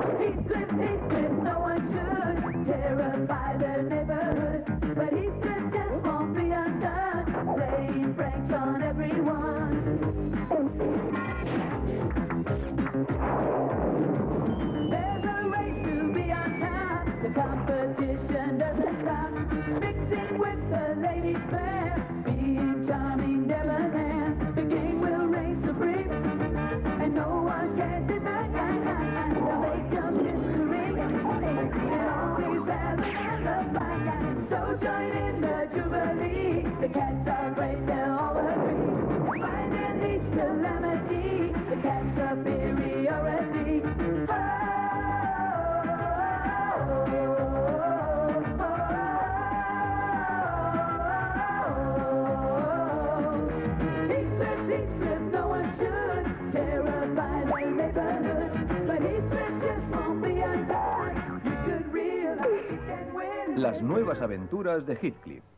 Heathcliff, Heathcliff, no one should terrify their neighborhood. But Heathcliff just won't be undone, playing pranks on everyone. There's a race to be on time, the competition doesn't stop. Mixing with the ladies fair, being charming, never there. The game will reign supreme, and no one can deny. They'll make up history, and always have an alibi. So join in the jubilee, the cats are great, they'll all agree. Find in each calamity the cat's superiority. Heathcliff, no one should terrify their neighborhood. But Heathcliff just won't be undone. You should realize you can win. Las nuevas aventuras de Heathcliff.